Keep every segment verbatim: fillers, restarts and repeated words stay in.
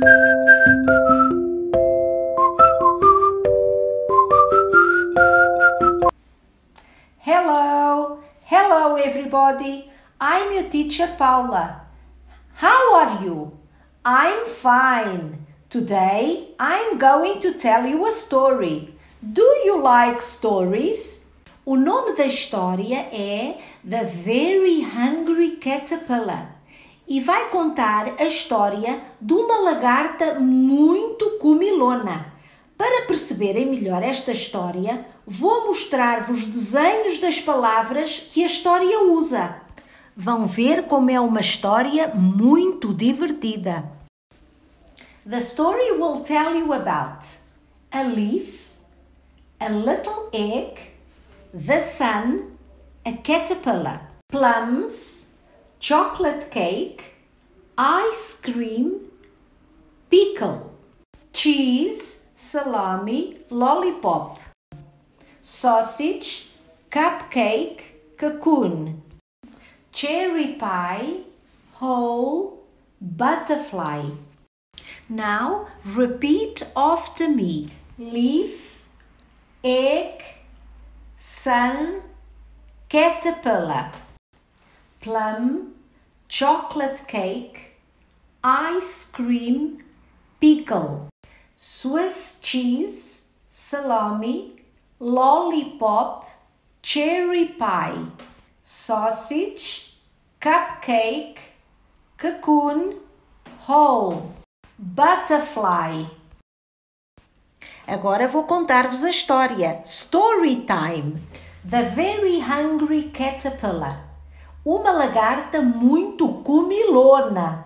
Hello, hello everybody. I'm your teacher Paula. How are you? I'm fine. Today I'm going to tell you a story. Do you like stories? O nome da história é The Very Hungry Caterpillar e vai contar a história de uma lagarta muito comilona. Para perceberem melhor esta história, vou mostrar-vos desenhos das palavras que a história usa. Vão ver como é uma história muito divertida. The story will tell you about a leaf, a little egg, the sun, a caterpillar, plums, chocolate cake, ice cream, pickle, cheese, salami, lollipop, sausage, cupcake, cocoon, cherry pie, hole, butterfly. Now repeat after me. Leaf, egg, sun, caterpillar, plum, chocolate cake, ice cream, pickle, Swiss cheese, salami, lollipop, cherry pie, sausage, cupcake, cocoon, hole, butterfly. Agora vou contar-vos a história. Story time. The Very Hungry Caterpillar. Uma lagarta muito comilona.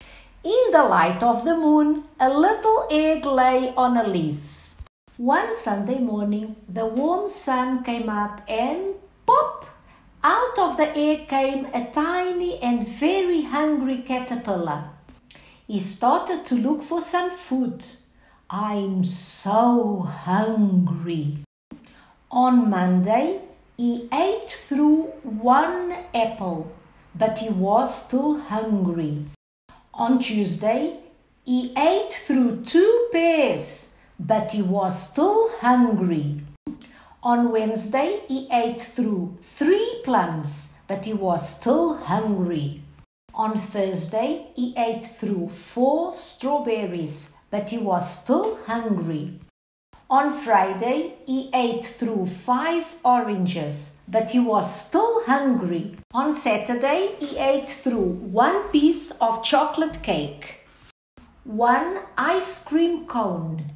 In the light of the moon, a little egg lay on a leaf. One Sunday morning, the warm sun came up and pop! Out of the egg came a tiny and very hungry caterpillar. He started to look for some food. I'm so hungry. On Monday, he ate through one apple, but he was still hungry. On Tuesday, he ate through two pears, but he was still hungry. On Wednesday, he ate through three plums, but he was still hungry. On Thursday, he ate through four strawberries, but he was still hungry. On Friday, he ate through five oranges, but he was still hungry. On Saturday, he ate through one piece of chocolate cake, one ice cream cone,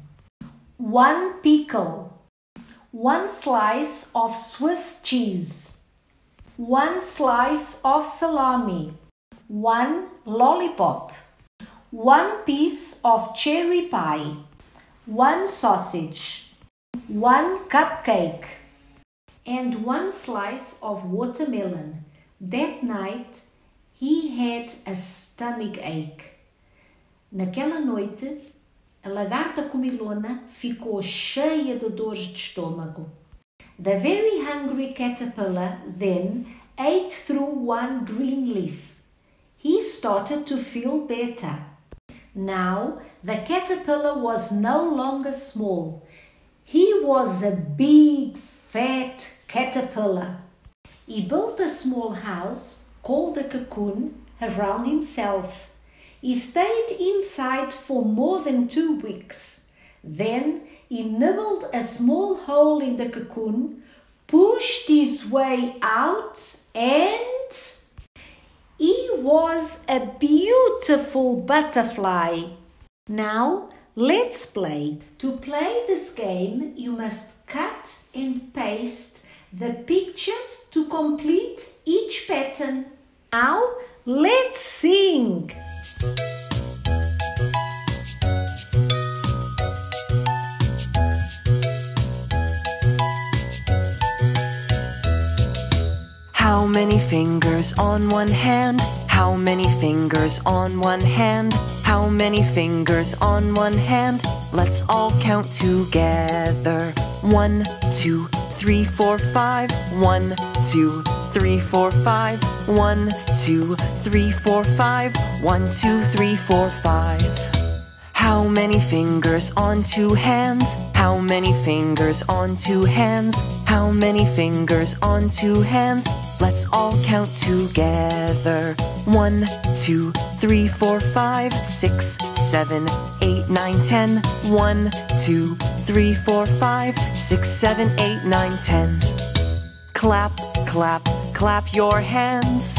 one pickle, one slice of Swiss cheese, one slice of salami, one lollipop, one piece of cherry pie, one sausage, one cupcake, and one slice of watermelon. That night, he had a stomach ache. Naquela noite, a lagarta comilona ficou cheia de dores de estômago. The very hungry caterpillar then ate through one green leaf. He started to feel better. Now, the caterpillar was no longer small. He was a big, fat caterpillar. He built a small house, called a cocoon, around himself. He stayed inside for more than two weeks. Then he nibbled a small hole in the cocoon, pushed his way out, and he was a beautiful butterfly. Now, let's play. To play this game, you must cut and paste the pictures to complete each pattern. Now, let's sing. How many fingers on one hand? How many fingers on one hand? How many fingers on one hand? Let's all count together. One, two, three, four, five. One, two, three, four, five. One, two, three, four, five. One, two, three, four, five. many fingers on two hands? How many fingers on two hands? How many fingers on two hands? Let's all count together. One, two, three, four, five, six, seven, eight, nine, ten. One, two, three, four, five, six, seven, eight, nine, ten. Clap, clap, clap your hands.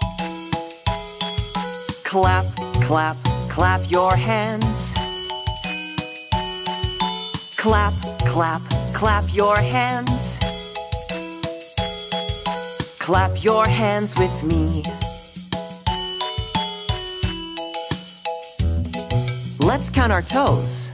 Clap, clap, clap your hands. Clap, clap, clap your hands. Clap your hands with me. Let's count our toes.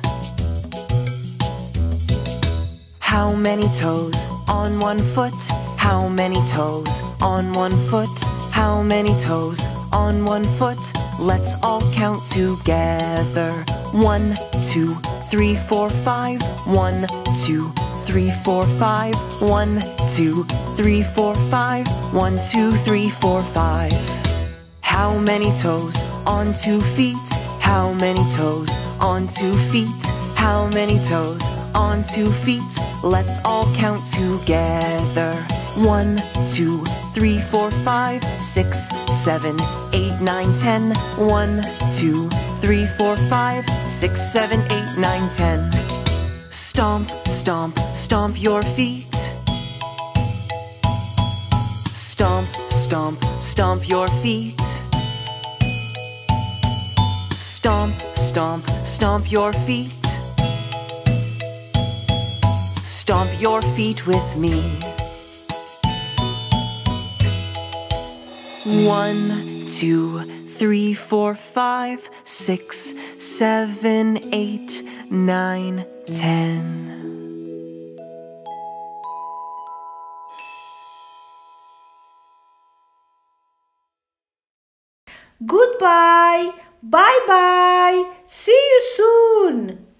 How many toes on one foot? How many toes on one foot? How many toes on one foot? Let's all count together. One, two, three, four, five. One, two, three, four, five. One, two, three, four, five. One, two, three, four, five. How many toes on two feet? How many toes on two feet? How many toes on two feet? Let's all count together. One, two, three, four, five, six, seven, eight, nine, ten. One, two, three, four, five, six, seven, eight, nine, ten. Stomp, stomp, stomp your feet. Stomp, stomp, stomp your feet. Stomp, stomp, stomp your feet. Stomp your feet with me. One, two, three, four, five, six, seven, eight, nine, ten. Goodbye. Bye bye. See you soon.